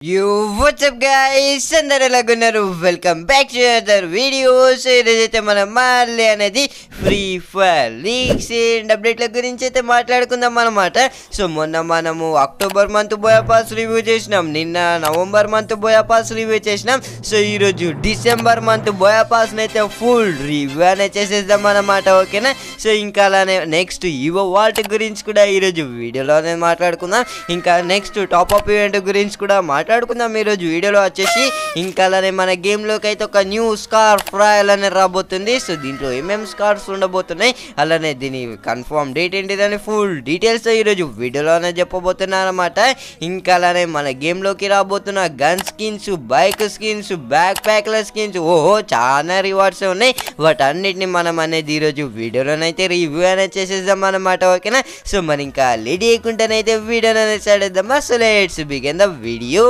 You what's up guys? అందరూ ఎలాగున్నారు? Welcome back to other videos. ఈరోజైతే మనం మళ్ళీ అనేది ఫ్రీ ఫైర్ లీగ్స్ అండ్ అప్డేట్ల గురించి అయితే మాట్లాడుకుందాం అన్నమాట. సో మొన్న మనము October month booyah pass review చేసినాం, నిన్న November month booyah pass review చేసినాం. సో ఈరోజు డిసెంబర్ మంత్ బోయా పాస్ని అయితే ఫుల్ రివ్యూ అనేది చేసేద్దాం అన్నమాట. ఓకేనా? సో ఇంకా అలానే నెక్స్ట్ ఈవో వాల్ట్ గురించి కూడా ఈరోజు వీడియోలోనే మాట్లాడుకుందాం. ఇంకా నెక్స్ట్ టాప్అప్ ఈవెంట్ గురించి కూడా మాట్లాడుకుందాం ఈరోజు వీడియోలో వచ్చేసి. ఇంకా అలానే మన గేమ్లోకి అయితే ఒక న్యూ స్కార్ఫ్ రాయల్ అనేది రాబోతుంది. సో దీంట్లో ఏమేమి స్కార్ఫ్స్ ఉండబోతున్నాయి, అలానే దీని కన్ఫర్మ్ డేట్ ఏంటిదని ఫుల్ డీటెయిల్స్ ఈరోజు వీడియోలోనే చెప్పబోతున్నా అనమాట. ఇంకా అలానే మన గేమ్లోకి రాబోతున్న gun skins, bike skins, back ప్యాక్ల స్కిన్స్, ఓహో చాలా రివార్డ్స్ ఉన్నాయి. వాటన్నిటిని మనం అనేది ఈరోజు వీడియోలోనైతే రివ్యూ అనేది చేసేద్దాం అనమాట. ఓకేనా? సో మరి ఇంకా లేట్ చేయకుండానైతే వీడియోని అనేది స్టార్ట్ చేద్దామా. So let's begin the video.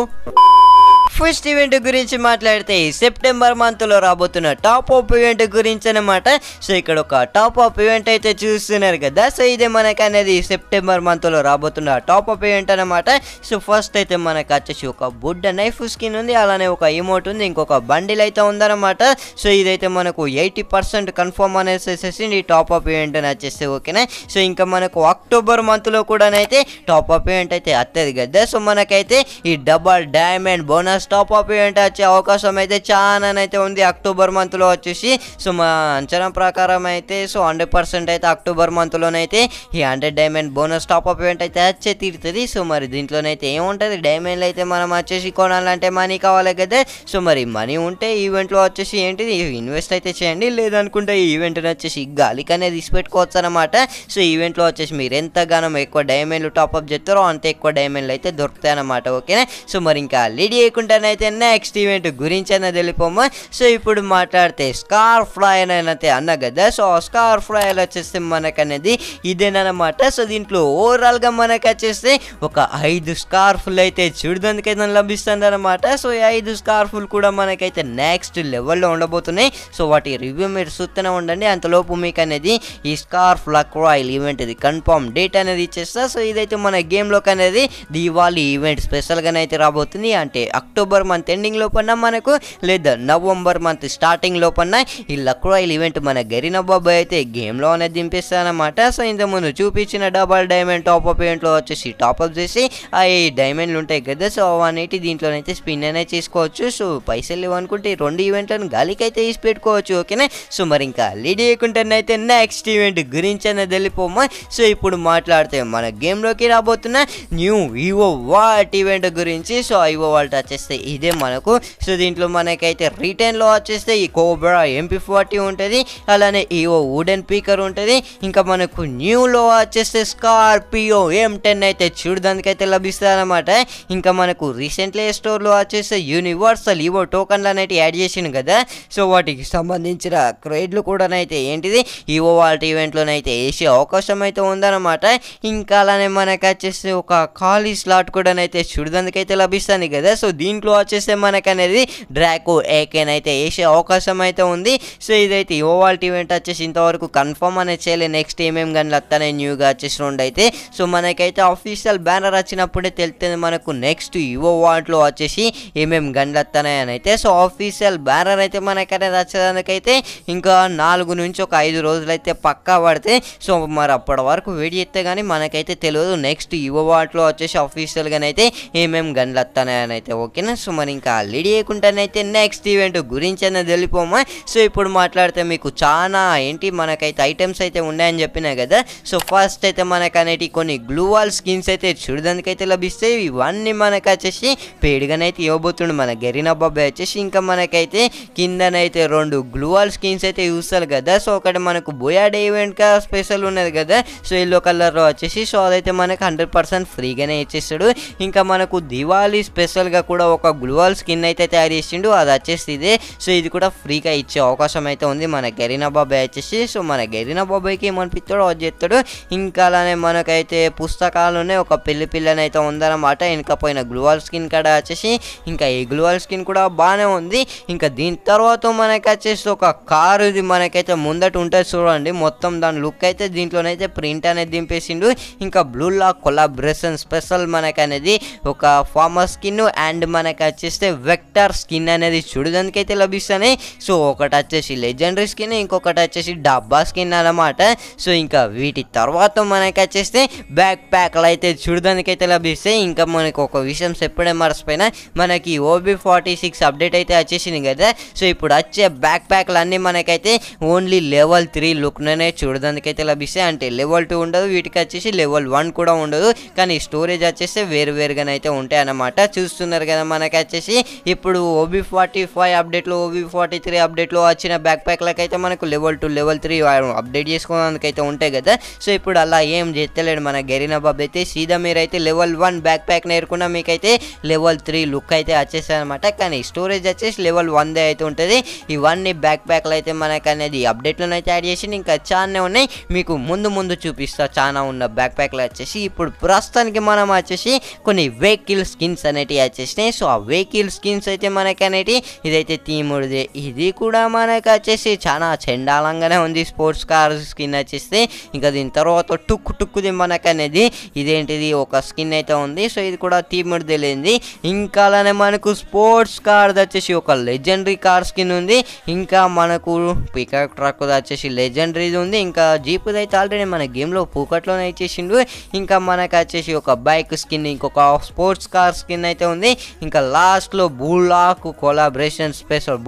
First event గురించి మాట్లాడితే సెప్టెంబర్ మంత్లో రాబోతున్న టాప్ అప్ ఈవెంట్ గురించి అనమాట. సో ఇక్కడ ఒక టాప్ అప్ ఈవెంట్ అయితే చూస్తున్నారు కదా. సో ఇదే మనకు అనేది సెప్టెంబర్ మంత్లో రాబోతున్న టాప్ అప్ ఈవెంట్ అనమాట. సో ఫస్ట్ అయితే మనకు వచ్చేసి ఒక బుడ్డ నైఫ్ స్కిన్ ఉంది, అలానే ఒక ఇమోట్ ఉంది, ఇంకొక బండిల్ అయితే ఉందన్నమాట. సో ఇదైతే మనకు 80% కన్ఫర్మ్ అనేసి ఈ టాప్ అప్ ఈవెంట్ అని వచ్చేసి. ఓకేనా? సో ఇంకా మనకు అక్టోబర్ మంత్లో కూడానైతే టాప్ అప్ ఈవెంట్ అయితే వస్తుంది కదా. సో మనకైతే ఈ double diamond bonus top up event వచ్చే అవకాశం అయితే చాలానైతే ఉంది అక్టోబర్ మంత్లో వచ్చేసి. సో మా అంచనా ప్రకారం అయితే సో 100% అయితే అక్టోబర్ మంత్లోనైతే ఈ 100 diamond bonus top up event అయితే వచ్చే తీరుతుంది. సో మరి దీంట్లోనైతే ఏముంటుంది, డైమండ్లు అయితే మనం వచ్చేసి కొనాలంటే మనీ కావాలి కదా. సో మరి మనీ ఉంటే ఈవెంట్లో వచ్చేసి ఏంటిది ఇన్వెస్ట్ అయితే చేయండి, లేదనుకుంటే ఈ ఈవెంట్ని వచ్చేసి గాలికి అనేది తీసిపెట్టుకోవచ్చు అనమాట. సో ఈవెంట్లో వచ్చేసి మీరు ఎంతగానో ఎక్కువ డైమండ్లు టాప్అప్ చేస్తారో అంత ఎక్కువ డైమండ్లు అయితే దొరుకుతాయి అనమాట. ఓకేనా? సో మరి ఇంకా లేడీ చేయకుండా అయితే నెక్స్ట్ ఈవెంట్ గురించి అయినా తెలిపోమా. సో ఇప్పుడు మాట్లాడితే స్కార్ఫ్ రాయల్ అయితే అన్నా కదా. సో స్కార్ఫ్ రాయల్ వచ్చేస్తే మనకు అనేది ఇదేనమాట. సో దీంట్లో ఓవరాల్గా మనకు వచ్చేస్తే ఒక 5 స్కార్ఫ్లు అయితే చూడడానికైతే లభిస్తుంది అనమాట. సో ఈ 5 స్కార్ఫ్లు కూడా మనకైతే నెక్స్ట్ లెవెల్లో ఉండబోతున్నాయి. సో వాటి రివ్యూ మీరు చూస్తూనే ఉండండి. అంతలోపు మీకు అనేది ఈ స్కార్ఫ్ లక్ రాయల్ ఈవెంట్ ఇది కన్ఫర్మ్ డేట్ అనేది ఇచ్చేస్తా. సో ఇదైతే మన గేమ్లోకి అనేది దీవాలి ఈవెంట్ స్పెషల్గానైతే రాబోతుంది. అంటే అక్టోబర్ మంత్ ఎండింగ్ లోపల మనకు లేదా నవంబర్ మంత్ స్టార్టింగ్ లోపల ఈ లక్ రాయల్ ఈవెంట్ మన గరీనా బాబాయ్ అయితే గేమ్లో అనేది దింపిస్తానమాట. సో ఇంతకుముందు చూపించిన డబల్ డైమండ్ టాప్అప్ ఈవెంట్లో వచ్చేసి టాప్అప్ చేసి ఆ డైమండ్లు ఉంటాయి కదా. సో అవన్నీ దీంట్లోనైతే స్పిన్ అనేది చేసుకోవచ్చు. సో పైసలు ఇవ్వనుకుంటే ఈ 2 ఈవెంట్లను గాలికి అయితే తీసి పెట్టుకోవచ్చు. ఓకేనా? సో మరి ఇంకా లేట్ చేయకుండానైతే నెక్స్ట్ ఈవెంట్ గురించి అనేది వెళ్ళిపోమా. సో ఇప్పుడు మాట్లాడితే మన గేమ్లోకి రాబోతున్న న్యూ ఈవో వాల్ట్ ఈవెంట్ గురించి. సో ఈవో వాల్ట్ వచ్చేస్తే ఇదే మనకు. సో దీంట్లో మనకైతే రిటర్న్లో వచ్చేస్తే ఈ కోబ్రా MP40 ఉంటుంది, అలానే ఈవో వుడెన్ పీకర్ ఉంటుంది. ఇంకా మనకు న్యూలో వచ్చేస్తే స్కార్పియో M10 అయితే చూడడానికి అయితే లభిస్తుంది అనమాట. ఇంకా మనకు రీసెంట్లీ స్టోర్లో వచ్చేస్తే యూనివర్సల్ ఈవో టోకన్లు అనేవి యాడ్ చేసింది కదా. సో వాటికి సంబంధించిన క్రేడ్లు కూడానైతే ఏంటిది ఈవో వాల్ట్ ఈవెంట్లోనైతే వేసే అవకాశం అయితే ఉందన్నమాట. ఇంకా అలానే మనకు వచ్చేసి ఒక ఖాళీ స్లాట్ కూడానైతే చూడడానికి అయితే లభిస్తుంది కదా. సో దీంట్లో వచ్చేస్తే మనకు అనేది డ్రాకో ఏకేన్ అయితే వేసే అవకాశం అయితే ఉంది. సో ఇదైతే ఈవో వాల్ట్ ఈవెంట్ వచ్చేసి ఇంతవరకు కన్ఫర్మ్ అనేది చేయలేదు. నెక్స్ట్ ఏమేమి గన్లు వస్తాయి న్యూగా వచ్చేసి రెండు అయితే. సో మనకైతే అఫీషియల్ బ్యానర్ వచ్చినప్పుడే తెలుస్తుంది మనకు నెక్స్ట్ ఈవో వాల్ట్లో వచ్చేసి ఏమేమి గన్లు వస్తాయి అని అయితే. సో అఫీషియల్ బ్యానర్ అయితే మనకనేది వచ్చేదానికైతే ఇంకా 4 నుంచి ఒక 5 రోజులు అయితే పక్కా పడితే. సో మరి అప్పటి వరకు వెయిట్ చేస్తే కానీ మనకైతే తెలియదు నెక్స్ట్ ఈవో వాల్ట్లో వచ్చేసి అఫీషియల్గానైతే ఏమేమి గన్లు వస్తాయి అని అయితే. ఓకేనా? సో మరి ఇంకా లేట్ చేయకుండానైతే నెక్స్ట్ ఈవెంట్ గురించి అనేది వెళ్ళిపోమా. సో ఇప్పుడు మాట్లాడితే మీకు చాలా ఏంటి మనకైతే ఐటమ్స్ అయితే ఉన్నాయని చెప్పినా కదా. సో ఫస్ట్ అయితే మనకు అనేటి కొన్ని గ్లూవాల్ స్కిన్స్ అయితే చూడడానికి అయితే లభిస్తాయి. ఇవన్నీ మనకు వచ్చేసి పేడుగానైతే ఇవ్వబోతుండు మన గరీనా బాబాయ్ వచ్చేసి. ఇంకా మనకైతే కిందనైతే 2 గ్లూవాల్ స్కిన్స్ అయితే చూస్తారు కదా. సో ఒకటి మనకు బోయాడే ఈవెంట్గా స్పెషల్ ఉన్నది కదా. సో ఎల్లో కలర్లో వచ్చేసి సో అదైతే మనకు 100% ఫ్రీగానే ఇచ్చేస్తాడు. ఇంకా మనకు దివాళీ స్పెషల్గా కూడా ఒక గ్లోవల్ స్కిన్ అయితే తయారు చేసిండు, అది వచ్చేసి ఇదే. సో ఇది కూడా ఫ్రీగా ఇచ్చే అవకాశం అయితే ఉంది మన గరీనా బాబాయ్ వచ్చేసి. సో మన గరీనా బాబాయ్కి ఏమనిపిస్తాడో అది చేస్తాడు. ఇంకా అలానే మనకైతే పుస్తకాలునే ఒక పిల్లని అయితే ఉందన్నమాట. వెనకపోయిన గ్లోవల్ స్కిన్ కాడ వచ్చేసి ఇంకా ఈ గ్లోవల్ స్కిన్ కూడా బాగానే ఉంది. ఇంకా దీని తర్వాత మనకి వచ్చేసి ఒక కారు ఇది మనకైతే ముందట ఉంటుంది చూడండి. మొత్తం దాని లుక్ అయితే దీంట్లోనైతే ప్రింట్ అనేది దింపేసిండు. ఇంకా బ్లూ లాక్ కొలాబరేషన్ స్పెషల్ మనకి అనేది ఒక ఫార్మర్ స్కిన్ అండ్ మనకి వచ్చేస్తే వెక్టర్ స్కిన్ అనేది చూడడానికి అయితే లభిస్తాయి. సో ఒకటి వచ్చేసి లెజెండరీ స్కిన్, ఇంకొకటి వచ్చేసి డబ్బా స్కిన్ అన్నమాట. సో ఇంకా వీటి తర్వాత మనకి వచ్చేస్తే బ్యాక్ ప్యాక్లు అయితే చూడడానికి అయితే లభిస్తాయి. ఇంకా మనకి ఒక విషయం చెప్పడే మర్చిపోయినా, మనకి OB46 అప్డేట్ అయితే వచ్చేసింది కదా. సో ఇప్పుడు వచ్చే బ్యాక్ ప్యాక్లు అన్నీ మనకైతే ఓన్లీ లెవెల్ 3 లుక్నే చూడడానికి అయితే లభిస్తాయి. అంటే లెవెల్ 2 ఉండదు, వీటికి వచ్చేసి లెవెల్ 1 కూడా ఉండదు. కానీ స్టోరేజ్ వచ్చేసి వేరుగానైతే ఉంటాయి అన్నమాట. చూస్తున్నారు కదా మనకి వచ్చేసి ఇప్పుడు OB45 అప్డేట్లో, OB43 అప్డేట్లో వచ్చిన బ్యాక్ ప్యాక్లకు అయితే మనకు లెవెల్ 2 లెవెల్ 3 అప్డేట్ చేసుకోవడానికి అయితే ఉంటాయి కదా. సో ఇప్పుడు అలా ఏం చేస్తలేడు మన గరీనా బాబు అయితే. సీదా మీరైతే లెవెల్ 1 బ్యాక్ ప్యాక్ నేర్చుకున్న మీకైతే లెవెల్ 3 లుక్ అయితే వచ్చేసాయి అనమాట. కానీ స్టోరేజ్ వచ్చేసి లెవెల్ 1 అయితే ఉంటుంది. ఇవన్నీ బ్యాక్ ప్యాక్లు అయితే మనకు అనేది అప్డేట్లను అయితే యాడ్ చేసి ఇంకా చాలానే ఉన్నాయి. మీకు ముందు చూపిస్తా చాలా ఉన్న బ్యాక్ ప్యాక్లు వచ్చేసి. ఇప్పుడు ప్రస్తుతానికి మనం వచ్చేసి కొన్ని వెహికల్ స్కిన్స్ అనేటివి వచ్చేసినాయి. సో ఆ వెహికల్ స్కిన్స్ అయితే మనకి అనేటి ఇదైతే తీముడిదే. ఇది కూడా మనకు వచ్చేసి చాలా చండాలంగానే ఉంది. స్పోర్ట్స్ కార్ స్కిన్ వచ్చేస్తే ఇంకా దీని తర్వాత టుక్కుది మనకు అనేది ఇదేంటిది ఒక స్కిన్ అయితే ఉంది. సో ఇది కూడా తీముడిదే లేనిది. ఇంకా అలానే మనకు స్పోర్ట్స్ కార్ వచ్చేసి ఒక లెజెండరీ కార్ స్కిన్ ఉంది. ఇంకా మనకు పికప్ ట్రక్ వచ్చేసి లెజెండరీది ఉంది. ఇంకా జీప్ అయితే ఆల్రెడీ మన గేమ్లో పూకట్లోనే ఇచ్చేసిండు. ఇంకా మనకు వచ్చేసి ఒక బైక్ స్కిన్, ఇంకొక స్పోర్ట్స్ కార్ స్కిన్ అయితే ఉంది. ఇంకా లాస్ట్లో Blue Lock collaboration special,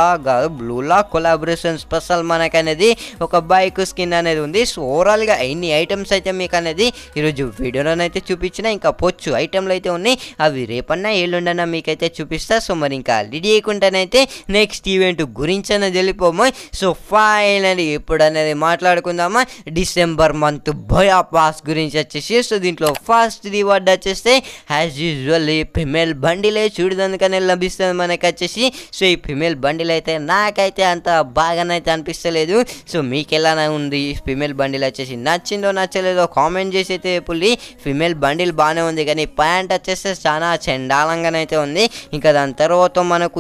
Blue Lock collaboration special మనకు అనేది ఒక బైక్ స్కిన్ అనేది ఉంది. సో ఓవరాల్గా ఎన్ని ఐటమ్స్ అయితే మీకు అనేది ఈరోజు వీడియోలోనైతే చూపించిన. ఇంకా పొచ్చు ఐటెంలు అయితే ఉన్నాయి, అవి రేపన్నా ఎల్లుండన్నా మీకైతే చూపిస్తా. సో మరి ఇంకా రెడీ అయ్యకుండానైతే నెక్స్ట్ ఈవెంట్ గురించి అనేది వెళ్ళిపోము. సో ఫైనల్లీ ఇప్పుడు అనేది మాట్లాడుకుందామా డిసెంబర్ మంత్ భయా పాస్ గురించి వచ్చేసి. సో దీంట్లో ఫస్ట్ రివార్డ్ వచ్చేస్తే యాజ్ యూజువల్ ఫిమేల్ బండిలే చూడడానికనే లభిస్తుంది మనకి వచ్చేసి. సో ఈ ఫిమేల్ బండిల్ అయితే నాకైతే అంత బాగానైతే అనిపిస్తలేదు. సో మీకు ఎలా ఉంది ఫిమేల్ బండిల్ వచ్చేసి, నచ్చిందో నచ్చలేదో కామెంట్ చేసి అయితే పుల్లి. ఫిమేల్ బండిల్ బాగానే ఉంది కానీ ప్యాంట్ వచ్చేస్తే చాలా చండాలంగానైతే ఉంది. ఇంకా దాని తర్వాత మనకు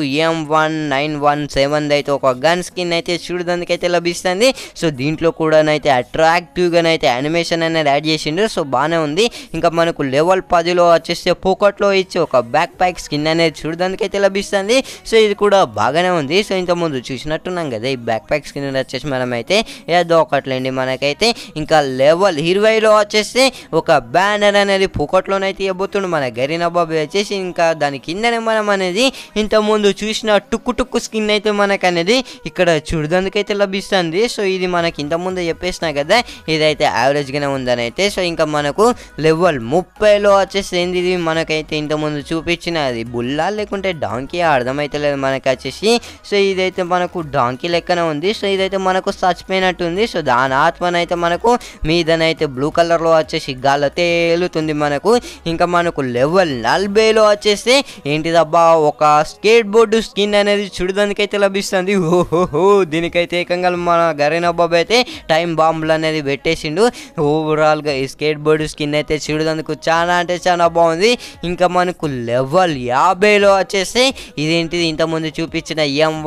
M1917 అయితే ఒక గన్ స్కిన్ అయితే చూడడానికి అయితే లభిస్తుంది. సో దీంట్లో కూడానైతే అట్రాక్టివ్గానైతే యానిమేషన్ అనేది యాడ్ చేసిండు. సో బాగానే ఉంది. ఇంకా మనకు లెవెల్ 10లో వచ్చేస్తే పోకట్లో ఇచ్చి ఒక బ్యాక్ ప్యాక్ స్కిన్ అనేది చూడడానికి అయితే లభిస్తుంది. సో ఇది కూడా బాగానే ఉంది. సో ఇంతకుముందు చూసినట్టున్నాం కదా ఈ బ్యాక్ ప్యాక్ స్కిన్ వచ్చేసి మనమైతే ఏదో ఒకట్లేండి మనకైతే. ఇంకా లెవెల్ 20లో వచ్చేస్తే ఒక బ్యానర్ అనేది పోకట్లోనైతే ఇవ్వబోతుండు మన గరీనా బాబు వచ్చేసి. ఇంకా దాని కిందనే మనం అనేది ఇంతకుముందు చూసిన టుక్కు స్కిన్ అయితే మనకు అనేది ఇక్కడ చూడడానికి అయితే లభిస్తుంది. సో ఇది మనకి ఇంతకుముందు చెప్పేసినా కదా ఇదైతే యావరేజ్గానే ఉందని అయితే. సో ఇంకా మనకు లెవెల్ 30లో వచ్చేసి ఏంది ఇది మనకైతే ఇంతకుముందు చూపించిన అది బుల్లా లేకుంటే డాంకీ అర్థమైతే లేదు మనకి వచ్చేసి. సో ఇదైతే మనకు డాంకీ లెక్కనే ఉంది. సో ఇదైతే మనకు చచ్చిపోయినట్టు ఉంది. సో దాని ఆత్మనైతే మనకు మీదనైతే బ్లూ కలర్లో వచ్చేసి గాల్లో తేలుతుంది మనకు. ఇంకా మనకు లెవెల్ 40లో వచ్చేస్తే ఏంటిదబ్బా ఒక స్కేట్ బోర్డు స్కిన్ అనేది చూడడానికి అయితే లభిస్తుంది. ఓహోహో దీనికైతే ఏకంగా మన గరీనా బాబు అయితే టైం బాంబులు అనేది పెట్టేసిండు. ఓవరాల్గా ఈ స్కేట్ బోర్డు స్కిన్ అయితే చూడడానికి చాలా అంటే చాలా బాగుంది. ఇంకా మనకు లెవెల్ 50లో వచ్చేస్తే ఇదేంటిది ఇంతకుముందు చూపించిన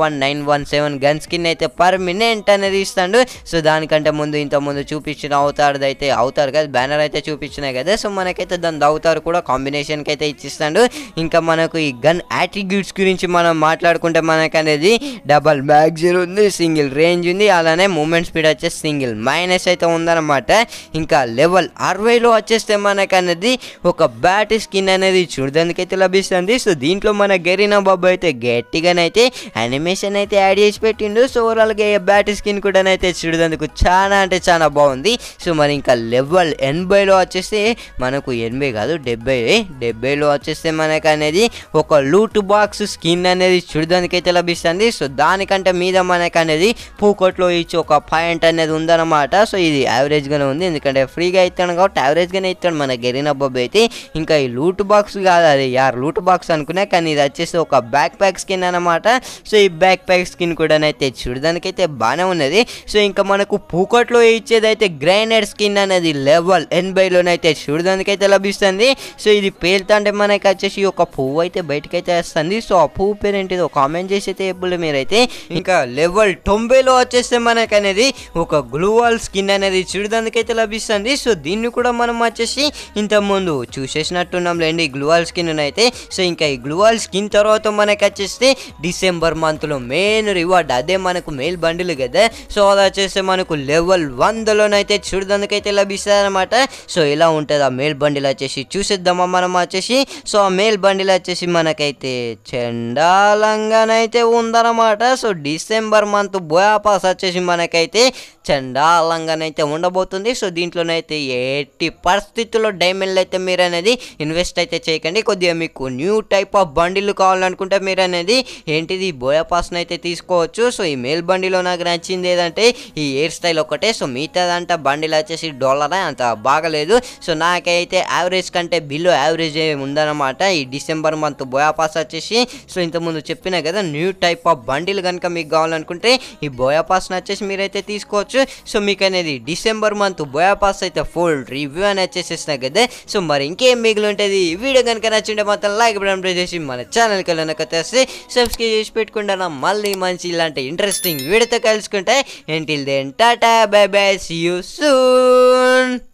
M1917 గన్ స్కిన్ అయితే పర్మనెంట్ అనేది ఇస్తాడు. సో దానికంటే ముందు ఇంతకుముందు చూపించిన అవుతారు కదా బ్యానర్ అయితే చూపించినాయి కదా. సో మనకైతే దాని అవుతారు కూడా కాంబినేషన్కి అయితే ఇచ్చిస్తాడు. ఇంకా మనకు ఈ గన్ యాట్రిబ్యూట్స్ గురించి మనం మాట్లాడుకుంటే మనకు అనేది డబల్ మ్యాగజైన్ ఉంది, సింగిల్ రేంజ్ ఉంది, అలానే మూమెంట్ స్పీడ్ వచ్చేసి సింగిల్ మైనస్ అయితే ఉందన్నమాట. ఇంకా లెవెల్ 60లో వచ్చేస్తే మనకు అనేది ఒక బ్యాట్ స్కిన్ అనేది చూడడానికి అయితే లభిస్తుంది. సో దీంట్లో మన గరీనా బాబు అయితే గట్టిగానైతే యానిమేషన్ అయితే యాడ్ చేసి పెట్టిండు. సో ఓవరాల్గా బ్యాట్ స్కిన్ కూడా అయితే చూడడానికి చాలా అంటే చాలా బాగుంది. సో మరి ఇంకా లెవెల్ 80లో వచ్చేస్తే మనకు 80 కాదు 70లో వచ్చేస్తే మనకు అనేది ఒక లూట్ బాక్స్ స్కిన్ అనేది చూడడానికి అయితే లభిస్తుంది. సో దానికంటే మీద మనకు అనేది పూకోట్లో ఇచ్చి ఒక పాయింట్ అనేది ఉందన్నమాట. సో ఇది యావరేజ్గానే ఉంది, ఎందుకంటే ఫ్రీగా ఇస్తాడు కాబట్టి యావరేజ్గానే ఇస్తాడు మన గరీనా బాబు అయితే. ఇంకా ఈ లూట్ బాక్స్ కాదు అది లూట్ బాక్స్ బాక్స్ అనుకున్నా, కానీ ఇది వచ్చేసి ఒక బ్యాక్ ప్యాక్ స్కిన్ అనమాట. సో ఈ బ్యాక్ ప్యాక్ స్కిన్ కూడా అయితే చూడడానికైతే బాగానే ఉన్నది. సో ఇంకా మనకు పూకట్లో ఇచ్చేదైతే గ్రైనర్ స్కిన్ అనేది లెవెల్ 80లోనైతే చూడడానికైతే లభిస్తుంది. సో ఇది పేలుతుంటే మనకి వచ్చేసి ఒక పువ్వు అయితే బయటకైతే వస్తుంది. సో ఆ పువ్వు పేరు ఏంటిదో కామెంట్ చేసి అయితే ఎప్పుడు మీరైతే. ఇంకా లెవెల్ 90లో వచ్చేస్తే మనకు అనేది ఒక గ్లూవాల్ స్కిన్ అనేది చూడడానికైతే లభిస్తుంది. సో దీన్ని కూడా మనం వచ్చేసి ఇంతకుముందు చూసేసినట్టున్నాం లేండి గ్లూవాల్ స్కిన్ అయితే. సో ఇంకా ఈ గ్లూవాల్ స్కిన్ తర్వాత మనకి వచ్చేస్తే డిసెంబర్ మంత్లో మెయిన్ రివార్డ్ అదే మనకు మెయిల్ బండిల్ కదా. సో అది వచ్చేసి మనకు లెవెల్ 100లోనైతే చూడడానికైతే లభిస్తుంది అనమాట. సో ఇలా ఉంటుంది ఆ మెయిల్ బండిల్ వచ్చేసి చూసేద్దామా మనం వచ్చేసి. సో ఆ మెయిల్ బండిల్ వచ్చేసి మనకైతే చండాలంగానైతే ఉందన్నమాట. So December month booyah pass వచ్చేసి మనకైతే చండాలంగానైతే ఉండబోతుంది. సో దీంట్లోనైతే ఎట్టి పరిస్థితుల్లో డైమండ్లు అయితే మీరు అనేది ఇన్వెస్ట్ అయితే చేయకండి. కొద్దిగా మీకు న్యూ టైప్ ఆఫ్ బండిల్ కావాలనుకుంటే మీరు అనేది ఏంటిది బోయా పాస్ని అయితే తీసుకోవచ్చు. సో ఈ మెయిల్ బండిలో నాకు నచ్చింది ఏదంటే ఈ హెయిర్ స్టైల్ ఒకటే. సో మిగతాదంట బండిల్ వచ్చేసి డాలరే అంత బాగలేదు. సో నాకైతే యావరేజ్ కంటే బిలో యావరేజ్ ఉందన్నమాట ఈ డిసెంబర్ మంత్ బోయా పాస్ వచ్చేసి. సో ఇంతకుముందు చెప్పినా కదా న్యూ టైప్ ఆఫ్ బండిల్ కనుక మీకు కావాలనుకుంటే ఈ బోయా పాస్ని వచ్చేసి మీరైతే తీసుకోవచ్చు. సో మీకు అనేది డిసెంబర్ మంత్ బోయా పాస్ అయితే ఫుల్ రివ్యూ అని వచ్చేసేసిన కదా. సో మరి ఇంకేం మిగిలి ఉంటుంది. ఈ వీడియో కనుక నచ్చింటే మాత్రం లైక్ బటన్ ప్రెస్ చేసి మన ఛానల్కి వెళ్ళనకొస్తే సబ్స్క్రైబ్ చేసి పెట్టుకుంటాను. మళ్ళీ మంచి ఇలాంటి ఇంట్రెస్టింగ్ వీడియోతో కలుసుకుంటే ఎంటిల్ దెన్ టాటా bye bye see you soon.